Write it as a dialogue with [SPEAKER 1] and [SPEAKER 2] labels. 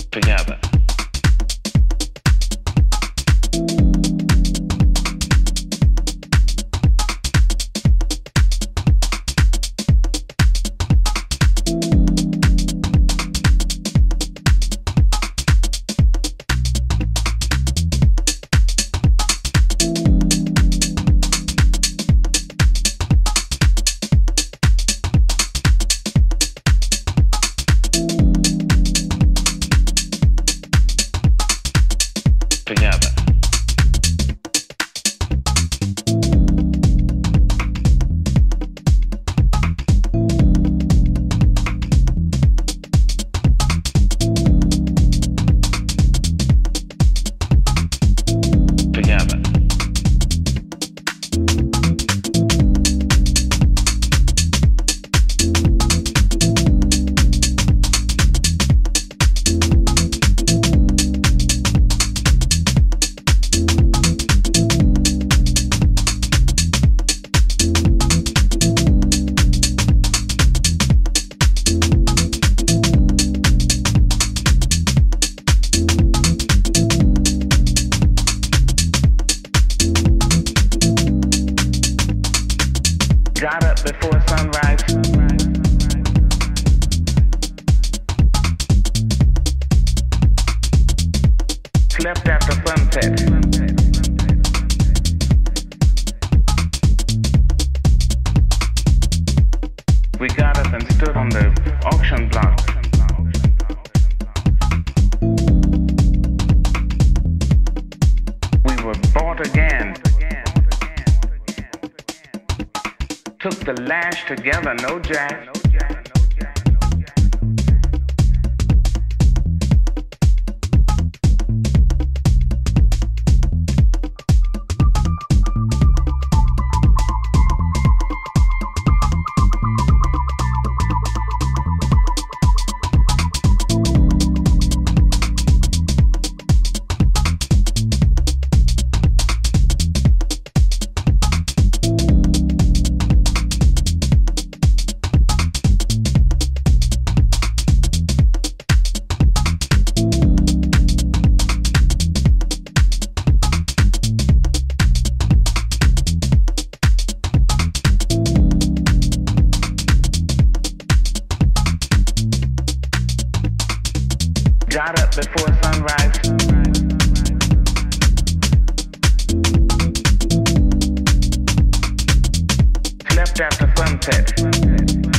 [SPEAKER 1] together. Together. Together. Got up before sunrise. Slept after sunset. We got up and stood on the auction block. We were bought again. Took the lash together, no jack. Got up before sunrise. Slept after sunset.